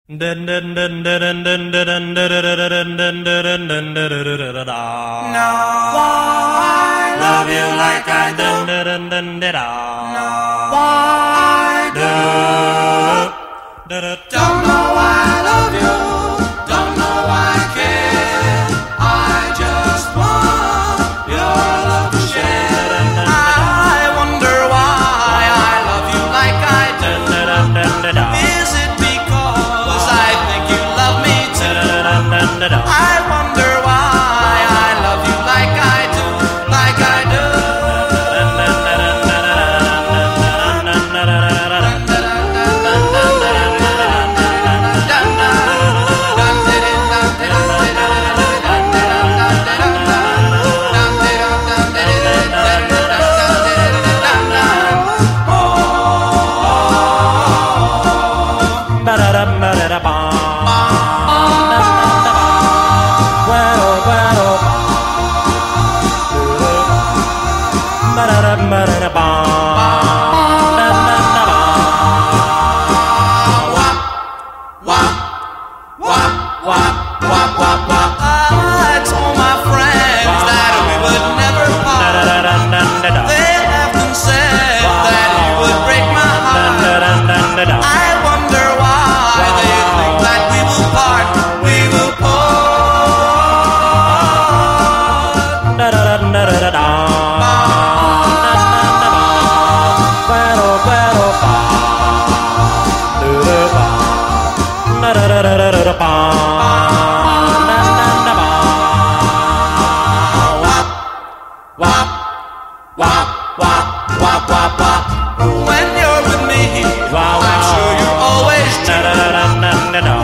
I love you like I do. I do. Don't know why I love you. Don't know why I care. I just want your love to share. I wonder why I love you like I do. Is it because I think you love me too? I wonder why I love you like I do, like I do. I told my friends that we would never part. They laughed and said that you would break my heart. I wonder why they think that we will part. We will part. When you're with me, I'm sure you're always true.